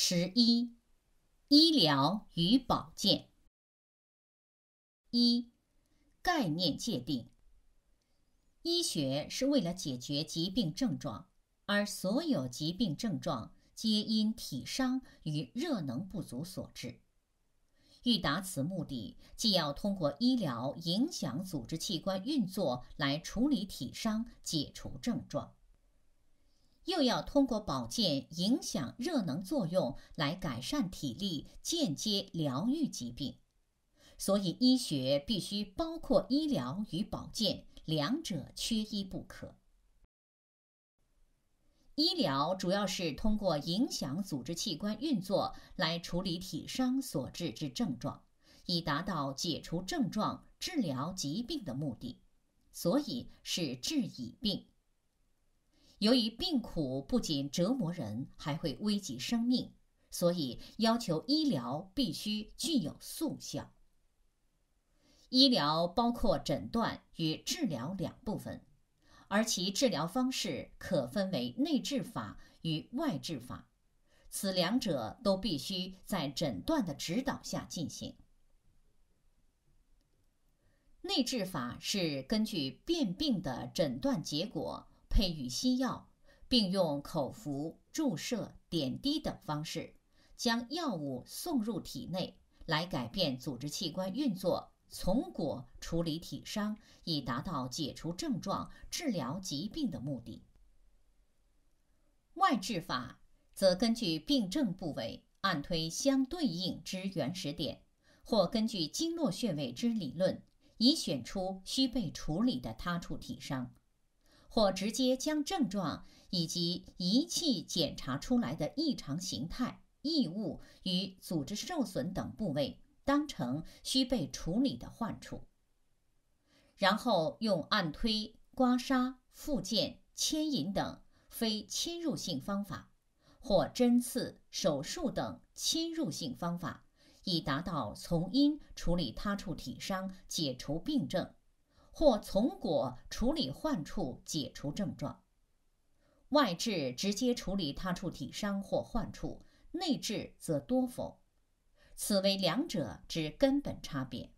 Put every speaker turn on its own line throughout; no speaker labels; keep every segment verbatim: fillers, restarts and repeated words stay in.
十一、医疗与保健。一、概念界定。医学是为了解决疾病症状，而所有疾病症状皆因体伤与热能不足所致。欲达此目的，既要通过医疗影响组织器官运作来处理体伤、解除症状，又要通过保健影响热能作用来改善体力，间接疗愈疾病。所以医学必须包括医疗与保健，两者缺一不可。医疗主要是通过影响组织器官运作来处理体伤所致之症状，以达到解除症状、治疗疾病的目的，所以是治已病。由于病苦不仅折磨人，还会危及生命，所以要求医疗必须具有速效。医疗包括诊断与治疗两部分，而其治疗方式可分为内治法与外治法，此两者都必须在诊断的指导下进行。内治法是根据辨病的诊断结果，配予西药，并用口服、注射、点滴等方式，将药物送入体内，来改变组织器官运作，从果处理体伤，以达到解除症状、治疗疾病的目的。外治法则根据病症部位，按推相对应之原始点，或根据经络穴位之理论，以选出需被处理的他处体伤，或直接将症状以及仪器检查出来的异常形态、异物与组织受损等部位当成需被处理的患处，然后用按推、刮痧、复健、牵引等非侵入性方法，或针刺、手术等侵入性方法，以达到从因处理他处体伤、解除病症，或从果处理患处、解除症状。外治直接处理他处体伤或患处，内治则多否。此为两者之根本差别。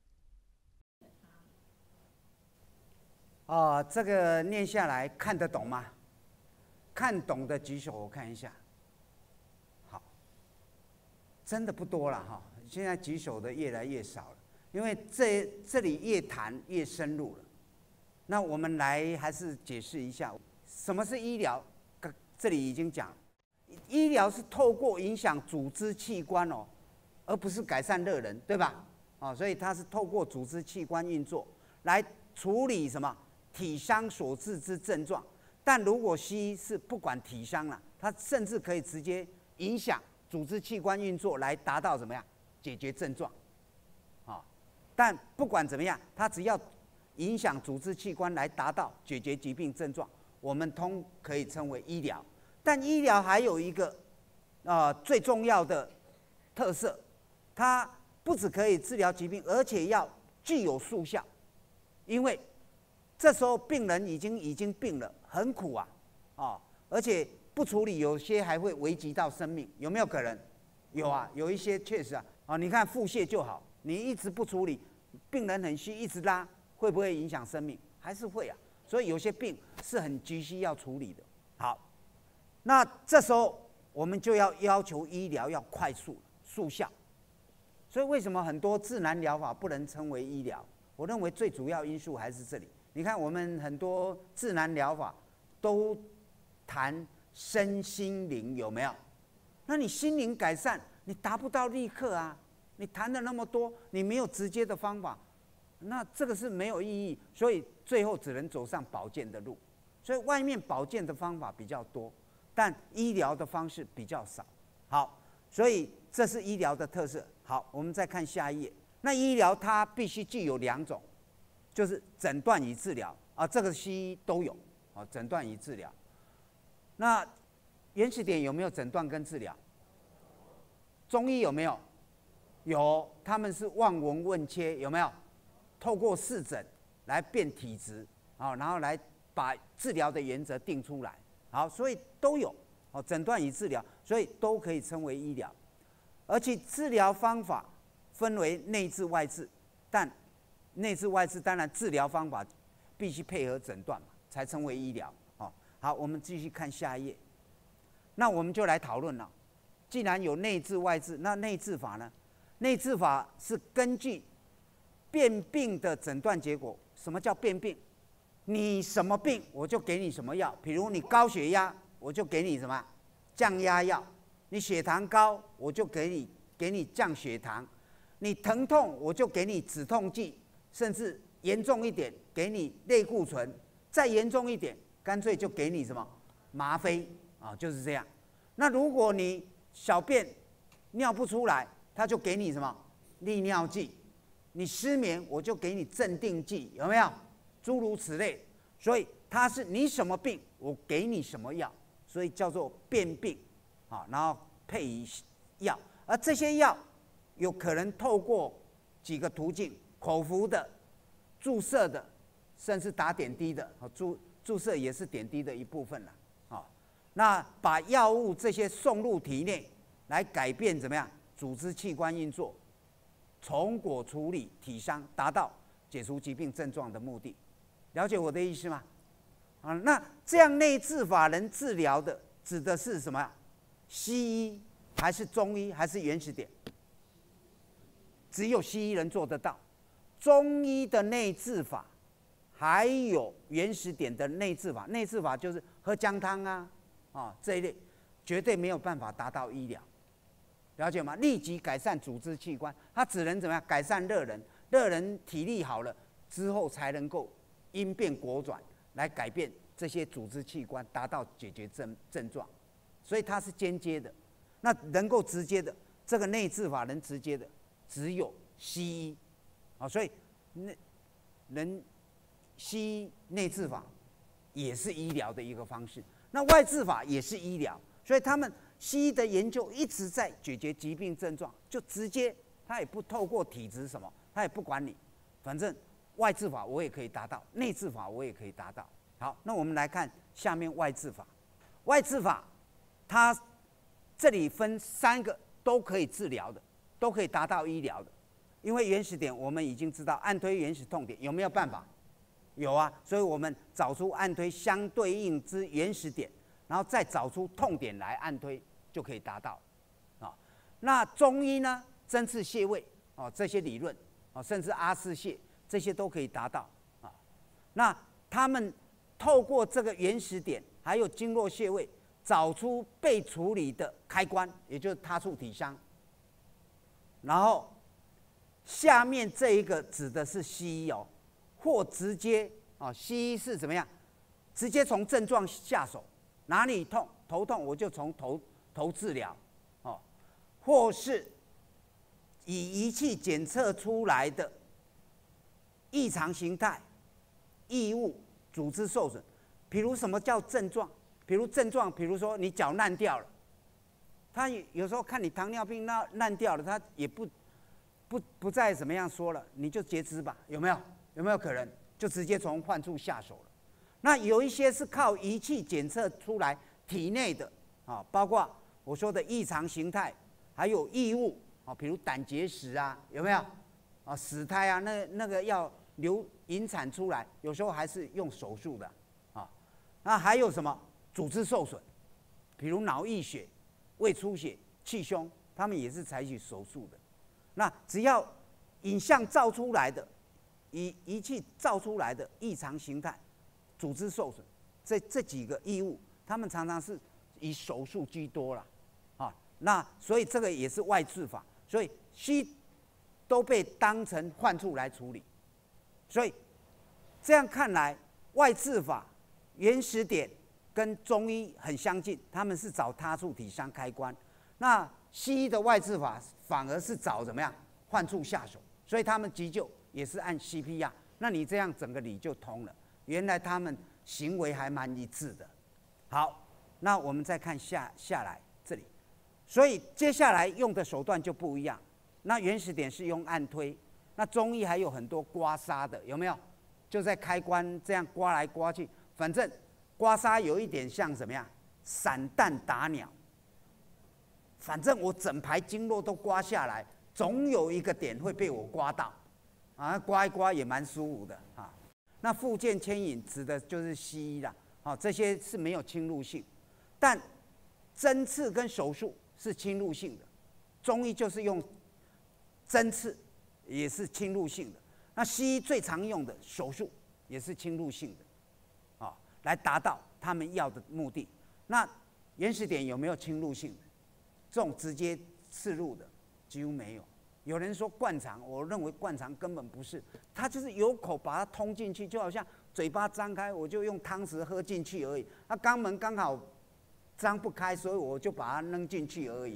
哦，这个念下来看得懂吗？看懂的举手，我看一下。好，真的不多了哈，现在举手的越来越少了，因为这这里越谈越深入了。那我们来还是解释一下，什么是医疗？这里已经讲，医疗是透过影响组织器官哦。而不是改善热能，对吧？哦，所以它是透过组织器官运作来处理什么体伤所致之症状。但如果西医是不管体伤了，它甚至可以直接影响组织器官运作来达到怎么样解决症状。啊、哦，但不管怎么样，它只要影响组织器官来达到解决疾病症状，我们通可以称为医疗。但医疗还有一个呃最重要的特色。它不只可以治疗疾病，而且要具有速效，因为这时候病人已经已经病了，很苦啊，哦，而且不处理，有些还会危及到生命，有没有可能？有啊，有一些确实啊，哦，你看腹泻就好，你一直不处理，病人很虚，一直拉，会不会影响生命？还是会啊，所以有些病是很急需要处理的。好，那这时候我们就要要求医疗要快速、速效。所以为什么很多自然疗法不能称为医疗？我认为最主要因素还是这里。你看我们很多自然疗法都谈身心灵，有没有？那你心灵改善，你达不到立刻啊。你谈了那么多，你没有直接的方法，那这个是没有意义。所以最后只能走上保健的路。所以外面保健的方法比较多，但医疗的方式比较少。好，所以这是医疗的特色。好，我们再看下一页。那医疗它必须具有两种，就是诊断与治疗啊，这个西医都有啊，诊断与治疗。那原始点有没有诊断跟治疗？中医有没有？有，他们是望闻问切，有没有？透过视诊来辨体质啊，然后来把治疗的原则定出来。好，所以都有哦，诊断与治疗，所以都可以称为医疗。 而且治疗方法分为内治外治，但内治外治当然治疗方法必须配合诊断嘛，才称为医疗。哦，好，我们继续看下一页。那我们就来讨论了。既然有内治外治，那内治法呢？内治法是根据辨病的诊断结果。什么叫辨病？你什么病，我就给你什么药。比如你高血压，我就给你什么降压药；你血糖高，我就给你给你降血糖；你疼痛，我就给你止痛剂，甚至严重一点，给你类固醇；再严重一点，干脆就给你什么吗啡啊，就是这样。那如果你小便尿不出来，他就给你什么利尿剂；你失眠，我就给你镇定剂，有没有？诸如此类。所以它是你什么病，我给你什么药，所以叫做辨病啊，然后配以药。而这些药有可能透过几个途径：口服的、注射的，甚至打点滴的。注注射也是点滴的一部分了。那把药物这些送入体内，来改变怎么样组织器官运作，从果处理体伤，达到解除疾病症状的目的。了解我的意思吗？啊，那这样内治法能治疗的，指的是什么呀？西医还是中医还是原始点？只有西医能做得到。中医的内治法，还有原始点的内治法。内治法就是喝姜汤啊。啊，这一类绝对没有办法达到医疗，了解吗？立即改善组织器官，它只能怎么样？改善热人，热人体力好了之后，才能够因变果转，来改变这些组织器官，达到解决症症状。所以它是间接的，那能够直接的，这个内治法能直接的，只有西医。啊，所以那能西医内治法也是医疗的一个方式。那外治法也是医疗，所以他们西医的研究一直在解决疾病症状，就直接他也不透过体质什么，他也不管你，反正外治法我也可以达到，内治法我也可以达到。好，那我们来看下面外治法。外治法它这里分三个都可以治疗的，都可以达到医疗的。因为原始点我们已经知道，按推原始痛点有没有办法？有啊，所以我们找出按推相对应之原始点，然后再找出痛点来按推，就可以达到。啊，那中医呢，针刺穴位哦，这些理论哦，甚至阿是穴这些都可以达到啊。那他们透过这个原始点，还有经络穴位，找出被处理的开关，也就是他处体伤。然后下面这一个指的是西医哦。或直接啊，西医是怎么样？直接从症状下手，哪里痛，头痛我就从头头治疗，哦，或是以仪器检测出来的异常形态、异物、组织受损，比如什么叫症状？比如症状，比如说你脚烂掉了，他有时候看你糖尿病那烂掉了，他也不不不再怎么样说了，你就截肢吧，有没有？有没有可能就直接从患处下手了？那有一些是靠仪器检测出来体内的啊，包括我说的异常形态，还有异物啊，比如胆结石啊，有没有？啊，死胎啊，那那个要流引产出来，有时候还是用手术的啊。那还有什么组织受损，比如脑溢血、胃出血、气胸，他们也是采取手术的。那只要影像照出来的。以仪器照出来的异常形态、组织受损，这这几个异物，他们常常是以手术居多了，啊，那所以这个也是外治法，所以西都被当成患处来处理，所以这样看来，外治法原始点跟中医很相近，他们是找他处体伤开关，那西医的外治法反而是找怎么样患处下手，所以他们急救。也是按 C P R， 那你这样整个理就通了。原来他们行为还蛮一致的。好，那我们再看下下来这里，所以接下来用的手段就不一样。那原始点是用按推，那中医还有很多刮痧的，有没有？就在开关这样刮来刮去，反正刮痧有一点像怎么样？散弹打鸟， 反正我整排经络都刮下来，总有一个点会被我刮到，啊，刮一刮也蛮舒服的啊。那复健牵引指的就是西医啦，啊，这些是没有侵入性，但针刺跟手术是侵入性的，中医就是用针刺也是侵入性的，那西医最常用的手术也是侵入性的，啊，来达到他们要的目的。那原始点有没有侵入性的？这种直接刺入的几乎没有。有人说灌肠，我认为灌肠根本不是，它就是有口把它通进去，就好像嘴巴张开，我就用汤匙喝进去而已。那肛门刚好张不开，所以我就把它扔进去而已。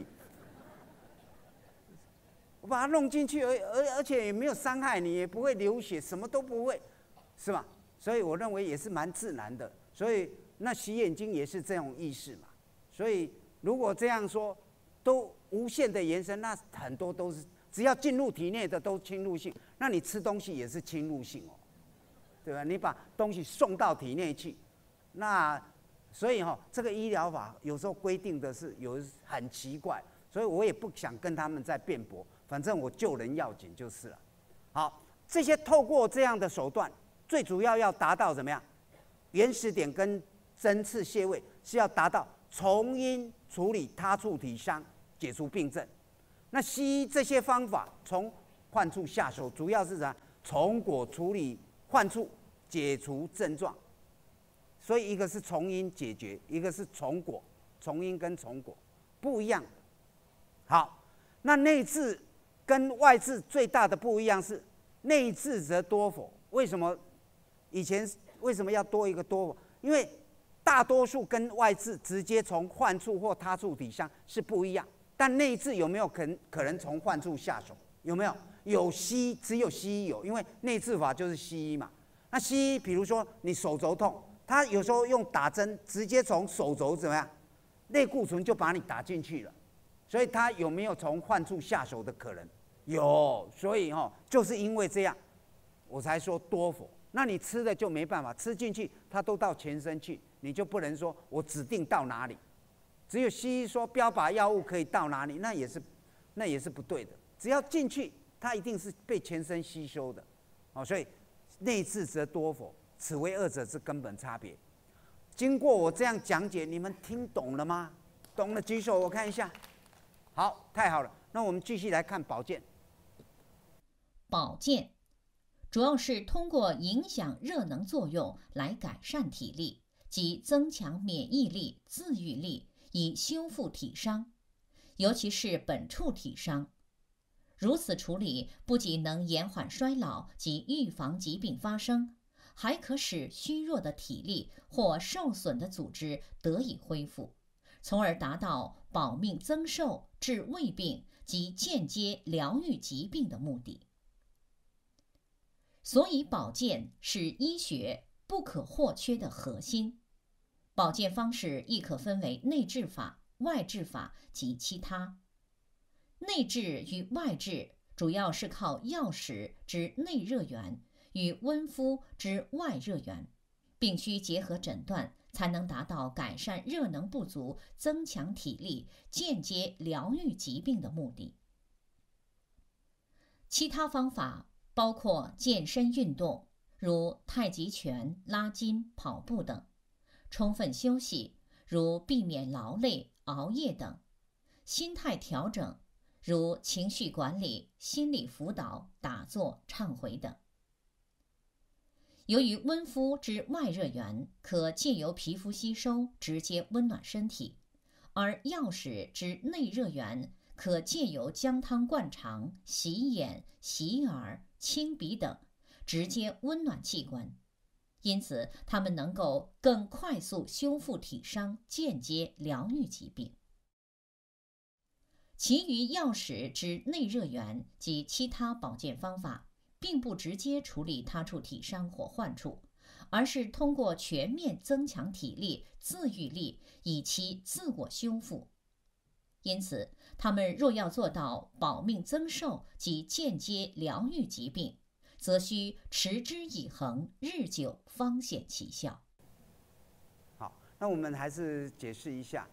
我把它弄进去而已，而而且也没有伤害你，也不会流血，什么都不会，是吧？所以我认为也是蛮自然的。所以那洗眼睛也是这种意识嘛。所以如果这样说，都无限的延伸，那很多都是。只要进入体内的都侵入性，那你吃东西也是侵入性哦，对吧？你把东西送到体内去，那所以哈、哦，这个医疗法有时候规定的是有很奇怪，所以我也不想跟他们再辩驳，反正我救人要紧就是了。好，这些透过这样的手段，最主要要达到怎么样？原始点跟针刺穴位是要达到从因处理他处体伤，解除病症。那西医这些方法从患处下手，主要是啥？从果处理患处，解除症状。所以一个是从因解决，一个是从果，从因跟从果不一样。好，那内痔跟外痔最大的不一样是内痔则多否？为什么以前为什么要多一个多否？因为大多数跟外痔直接从患处或他处体伤是不一样。但内痔有没有可能可能从患处下手？有没有？有西医，只有西医有，因为内痔法就是西医嘛。那西医，比如说你手肘痛，他有时候用打针，直接从手肘怎么样，类固醇就把你打进去了。所以他有没有从患处下手的可能？有，所以哈、哦，就是因为这样，我才说多否。那你吃的就没办法，吃进去它都到全身去，你就不能说我指定到哪里。只有西医说标靶药物可以到哪里，那也是，那也是不对的。只要进去，它一定是被全身吸收的，哦，所以内痔则多否，此为二者之根本差别。经过我这样讲解，你们听懂了吗？懂了举手，我看一下。好，太好了。那我们继续来看保健。
保健主要是通过影响热能作用来改善体力，即增强免疫力、自愈力，以修复体伤，尤其是本处体伤。如此处理不仅能延缓衰老及预防疾病发生，还可使虚弱的体力或受损的组织得以恢复，从而达到保命增寿、治胃病及间接疗愈疾病的目的。所以保健是医学不可或缺的核心。保健方式亦可分为内治法、外治法及其他。内治与外治主要是靠药使之内热源与温敷之外热源，并需结合诊断，才能达到改善热能不足、增强体力、间接疗愈疾病的目的。其他方法包括健身运动，如太极拳、拉筋、跑步等；充分休息，如避免劳累、熬夜等；心态调整，如情绪管理、心理辅导、打坐、忏悔等。由于温敷之外热源可借由皮肤吸收，直接温暖身体，而药使之内热源可借由姜汤灌肠、洗眼、洗耳、清鼻等，直接温暖器官，因此它们能够更快速修复体伤，间接疗愈疾病。其余药使之内热源及其他保健方法，并不直接处理他处体伤或患处，而是通过全面增强体力、自愈力，以其自我修复。因此，他们若要做到保命增寿及间接疗愈疾病，则需持之以恒，日久方显其效。
好，那我们还是解释一下，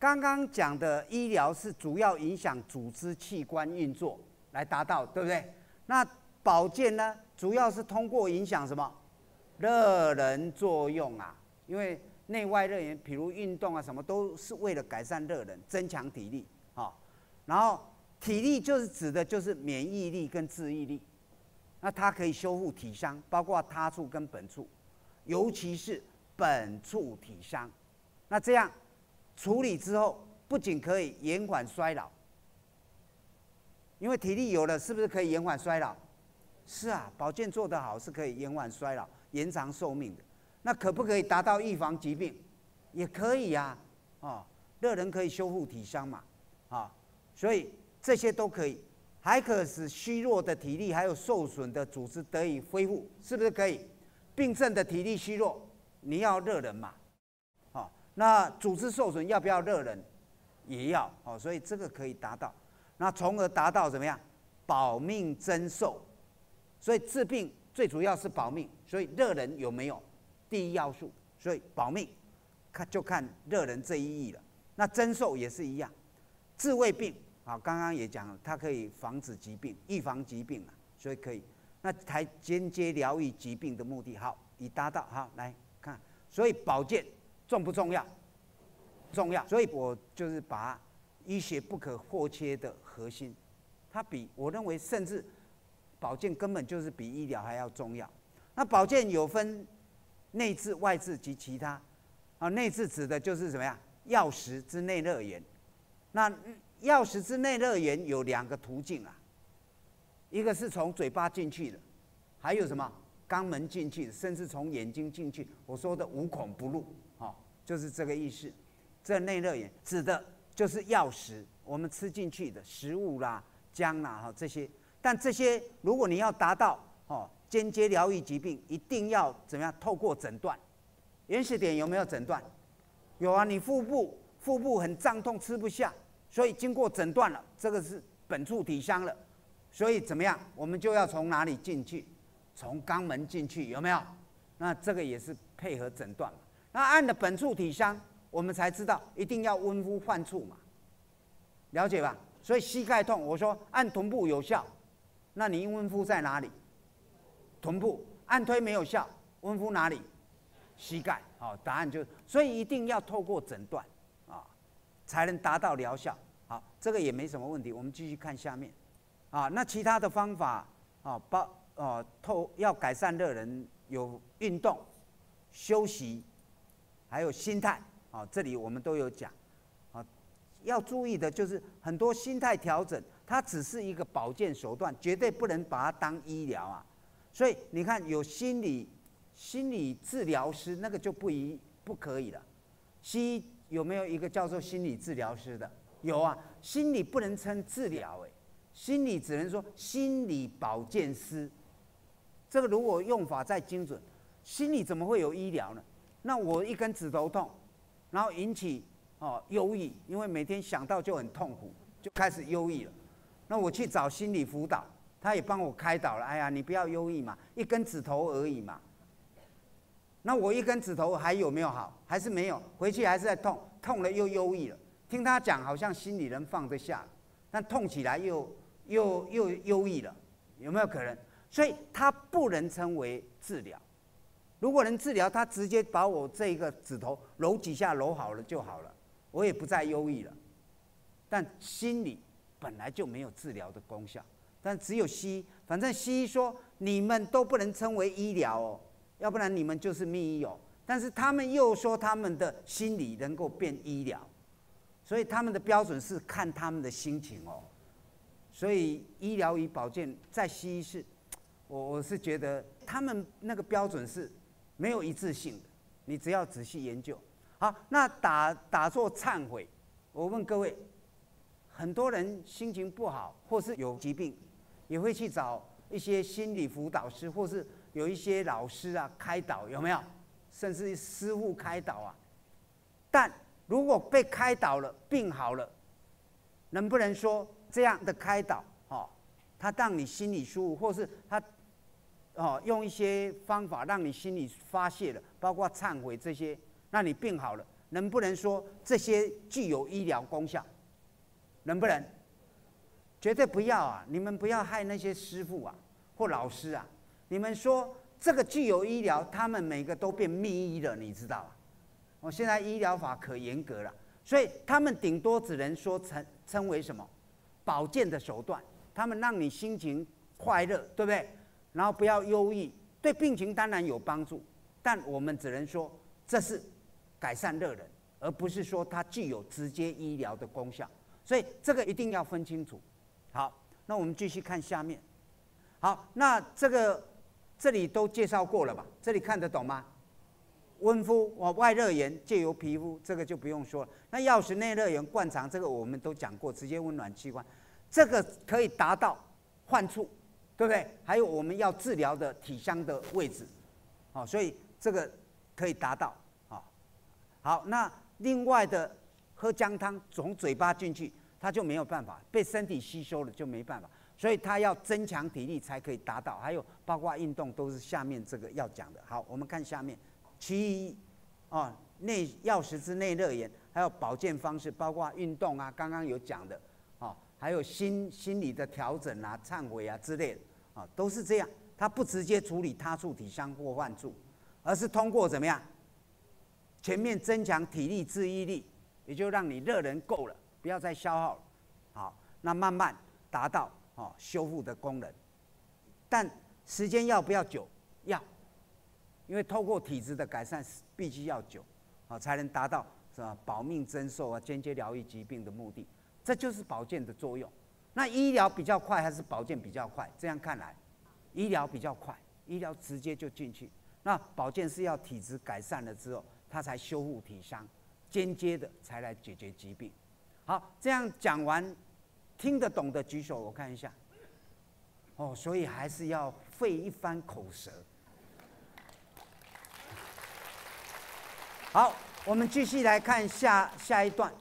刚刚讲的医疗是主要影响组织器官运作来达到，对不对？那保健呢，主要是通过影响什么？热能作用啊，因为内外热源，比如运动啊什么，都是为了改善热能，增强体力啊、哦。然后体力就是指的就是免疫力跟自愈力，那它可以修复体伤，包括他处跟本处，尤其是本处体伤。那这样处理之后，不仅可以延缓衰老，因为体力有了，是不是可以延缓衰老？是啊，保健做得好是可以延缓衰老、延长寿命的。那可不可以达到预防疾病？也可以呀、啊，哦，热能可以修复体伤嘛，啊、哦，所以这些都可以，还可使虚弱的体力还有受损的组织得以恢复，是不是可以？病症的体力虚弱，你要热能嘛，哦，那组织受损要不要热能？也要，哦，所以这个可以达到，那从而达到怎么样？保命增寿。所以治病最主要是保命，所以热能有没有第一要素？所以保命，看就看热能这一义了。那增寿也是一样，治未病啊，刚刚也讲了，它可以防止疾病、预防疾病啊，所以可以。那才间接疗愈疾病的目的，好，已达到。好，来看，所以保健重不重要？重要。所以我就是把医学不可或缺的核心，它比我认为甚至。保健根本就是比医疗还要重要。那保健有分内治、外治及其他。啊，内治指的就是什么呀？药食之内热源。那药食之内热源有两个途径啊，一个是从嘴巴进去的，还有什么肛门进去的，甚至从眼睛进去。我说的无孔不入，哦，就是这个意思。这内热源指的就是药食，我们吃进去的食物啦、姜啦，哈这些。但这些，如果你要达到哦间接疗愈疾病，一定要怎么样？透过诊断，原始点有没有诊断？有啊，你腹部腹部很胀痛，吃不下，所以经过诊断了，这个是本处体伤了，所以怎么样？我们就要从哪里进去？从肛门进去，有没有？那这个也是配合诊断嘛。那按了本处体伤，我们才知道一定要温敷患处嘛，了解吧？所以膝盖痛，我说按臀部有效。那你温敷在哪里？臀部。按推没有效，温敷哪里？膝盖。好，答案就，所以一定要透过诊断啊，才能达到疗效。好，这个也没什么问题。我们继续看下面啊，那其他的方法啊，包哦透要改善热能，有运动、休息，还有心态啊，这里我们都有讲啊。要注意的就是很多心态调整。它只是一个保健手段，绝对不能把它当医疗啊！所以你看，有心理心理治疗师，那个就不一不可以了。西医有没有一个叫做心理治疗师的？有啊，心理不能称治疗，哎，心理只能说心理保健师。这个如果用法再精准，心理怎么会有医疗呢？那我一根指头痛，然后引起哦忧郁，因为每天想到就很痛苦，就开始忧郁了。那我去找心理辅导，他也帮我开导了。哎呀，你不要忧郁嘛，一根指头而已嘛。那我一根指头还有没有好？还是没有，回去还是在痛，痛了又忧郁了。听他讲，好像心里能放得下，但痛起来又又又忧郁了，有没有可能？所以它不能称为治疗。如果能治疗，他直接把我这个指头揉几下揉好了就好了，我也不再忧郁了。但心理本来就没有治疗的功效，但只有西医，反正西医说你们都不能称为医疗哦，要不然你们就是密医哦。但是他们又说他们的心理能够变医疗，所以他们的标准是看他们的心情哦。所以医疗与保健在西医是，我我是觉得他们那个标准是没有一致性的，你只要仔细研究。好，那打打坐忏悔，我问各位。很多人心情不好，或是有疾病，也会去找一些心理辅导师，或是有一些老师啊开导，有没有？甚至师父开导啊。但如果被开导了，病好了，能不能说这样的开导，哦，他让你心里舒服，或是他，哦，用一些方法让你心里发泄了，包括忏悔这些，那你病好了， 能不能说这些具有医疗功效？能不能？绝对不要啊！你们不要害那些师傅啊或老师啊！你们说这个具有医疗，他们每个都变密医了，你知道啊？我现在医疗法可严格了，所以他们顶多只能说称称为什么保健的手段，他们让你心情快乐，对不对？然后不要忧郁，对病情当然有帮助，但我们只能说这是改善乐人，而不是说它具有直接医疗的功效，所以这个一定要分清楚。好，那我们继续看下面。好，那这个这里都介绍过了吧？这里看得懂吗？温敷哦，外热源借由皮肤，这个就不用说了。那药食内热源灌肠，这个我们都讲过，直接温暖器官，这个可以达到患处，对不对？还有我们要治疗的体香的位置，好，所以这个可以达到。好，好，那另外的喝姜汤从嘴巴进去，它就没有办法被身体吸收了，就没办法。所以它要增强体力才可以达到。还有包括运动都是下面这个要讲的。好，我们看下面。其余哦，内药食之内热源，还有保健方式，包括运动啊，刚刚有讲的，哦，还有心心理的调整啊、忏悔啊之类的，啊、哦，都是这样。它不直接处理他处体香或患处，而是通过怎么样？全面增强体力、治愈力，也就让你热能够了，不要再消耗了。好，那慢慢达到哦修复的功能，但时间要不要久？要。因为透过体质的改善，必须要久，啊，才能达到是吧保命增寿啊、间接疗愈疾病的目的。这就是保健的作用。那医疗比较快还是保健比较快？这样看来，医疗比较快，医疗直接就进去。那保健是要体质改善了之后，它才修复体伤，间接的才来解决疾病。好，这样讲完，听得懂的举手，我看一下。哦，所以还是要费一番口舌。好，我们继续来看下下一段。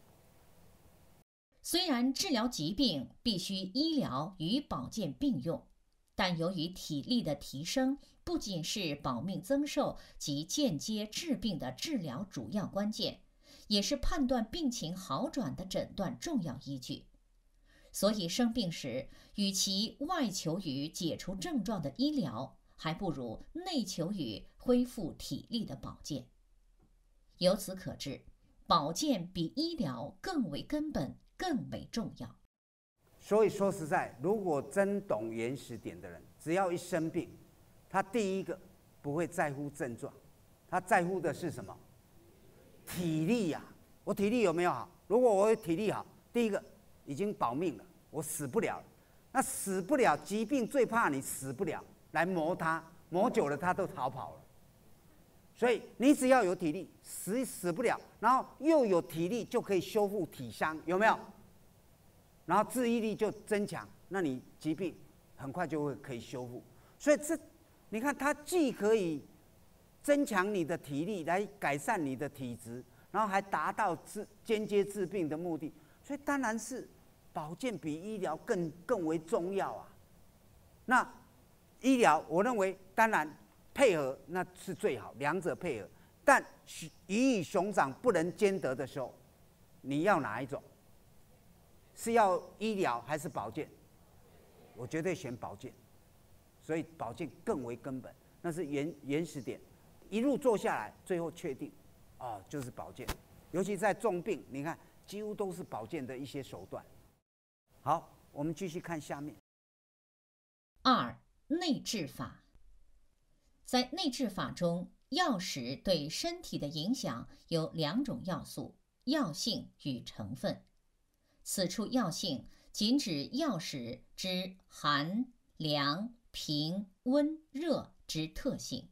虽然治疗疾病必须医疗与保健并用，但由于体力的提升不仅是保命增寿及间接治病的治疗主要关键，也是判断病情好转的诊断重要依据。所以生病时，与其外求于解除症状的医疗，还不如内求于恢复体力的保健。由此可知，保健比医疗更为根本，更为重要。
所以说实在，如果真懂原始点的人，只要一生病，他第一个不会在乎症状，他在乎的是什么？体力呀、啊！我体力有没有好？如果我体力好，第一个已经保命了，我死不了了。那死不了，疾病最怕你死不了，来磨它，磨久了它都逃跑了。所以你只要有体力，死死不了，然后又有体力，就可以修复体伤，有没有？然后治愈力就增强，那你疾病很快就会可以修复。所以这你看，它既可以增强你的体力，来改善你的体质，然后还达到治间接治病的目的。所以当然是保健比医疗更更为重要啊。那医疗，我认为当然。配合那是最好，两者配合。但鱼与熊掌不能兼得的时候，你要哪一种？是要医疗还是保健？我绝对选保健，所以保健更为根本，那是原原始点。一路做下来，最后确定，哦，就是保健。尤其在重病，你看几乎都是保健的一些手段。好，我们继续看下面。
二、内治法。在内治法中，药食对身体的影响有两种要素：药性与成分。此处药性仅指药食之寒、凉、平、温、热之特性。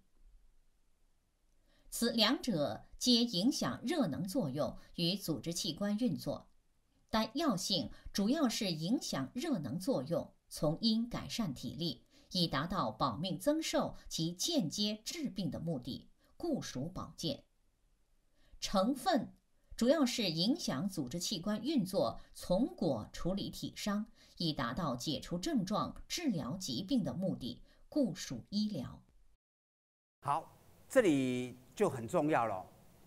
此两者皆影响热能作用与组织器官运作，但药性主要是影响热能作用，从因改善体力，以达到保命增寿及间接治病的目的，故属保健。成分主要是影响组织器官运作，从果处理体伤，以达到解除症状、治疗疾病的目的，故属医疗。
好，这里就很重要了。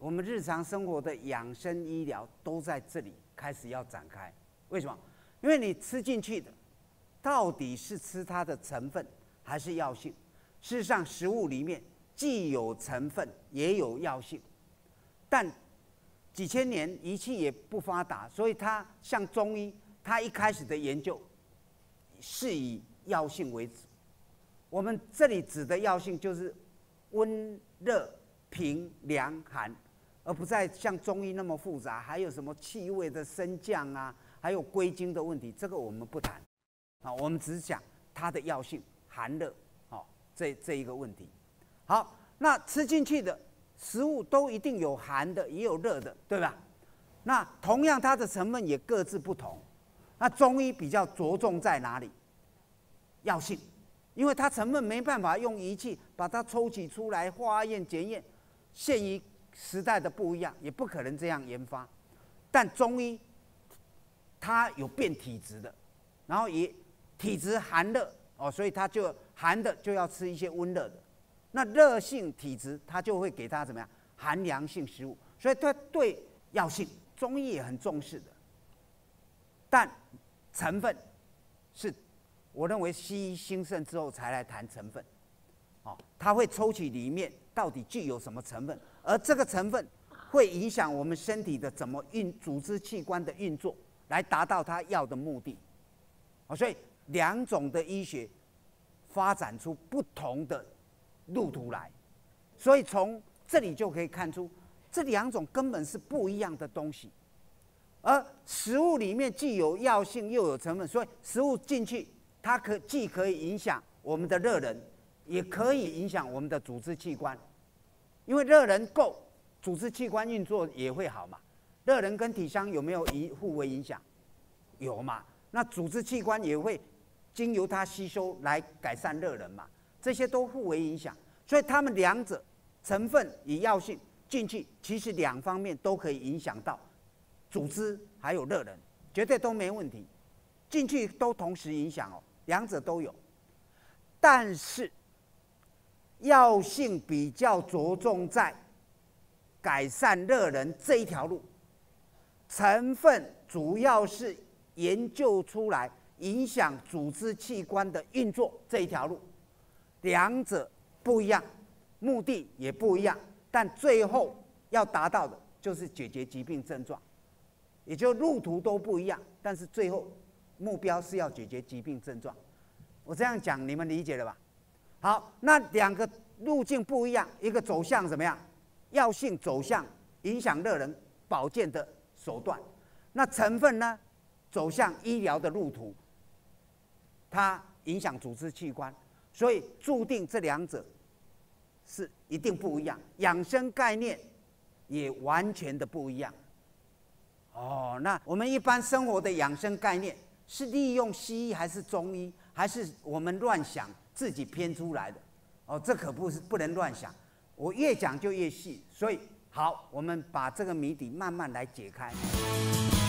我们日常生活的养生医疗都在这里开始要展开。为什么？因为你吃进去的，到底是吃它的成分还是药性？事实上，食物里面既有成分也有药性，但几千年仪器也不发达，所以它像中医，它一开始的研究是以药性为主。我们这里指的药性就是温热平凉寒，而不再像中医那么复杂，还有什么气味的升降啊，还有归经的问题，这个我们不谈。啊，我们只是讲它的药性寒热，好，这这一个问题。好，那吃进去的食物都一定有寒的，也有热的，对吧？那同样它的成分也各自不同。那中医比较着重在哪里？药性，因为它成分没办法用仪器把它抽取出来化验检验，限于时代的不一样，也不可能这样研发。但中医它有变体质的，然后也体质寒热哦，所以它就寒的就要吃一些温热的。那热性体质，它就会给它怎么样寒凉性食物，所以它对药性，中医也很重视的。但成分是，我认为西医兴盛之后才来谈成分，哦，它会抽取里面到底具有什么成分，而这个成分会影响我们身体的怎么运组织器官的运作，来达到它要的目的。哦，所以两种的医学发展出不同的路途来，所以从这里就可以看出，这两种根本是不一样的东西。而食物里面既有药性又有成分，所以食物进去，它可既可以影响我们的热能，也可以影响我们的组织器官。因为热能够，组织器官运作也会好嘛。热能跟体香有没有互为影响？有嘛。那组织器官也会经由它吸收来改善热能嘛。这些都互为影响，所以它们两者成分与药性进去，其实两方面都可以影响到组织还有热能，绝对都没问题，进去都同时影响哦，两者都有。但是药性比较着重在改善热能这一条路，成分主要是研究出来影响组织器官的运作这一条路。两者不一样，目的也不一样，但最后要达到的就是解决疾病症状，也就路途都不一样，但是最后目标是要解决疾病症状。我这样讲，你们理解了吧？好，那两个路径不一样，一个走向怎么样？药性走向影响热能保健的手段，那成分呢，走向医疗的路途，它影响组织器官。所以注定这两者是一定不一样，养生概念也完全的不一样。哦，那我们一般生活的养生概念是利用西医还是中医，还是我们乱想自己编出来的？哦，这可不是不能乱想，我越讲就越细。所以好，我们把这个谜底慢慢来解开。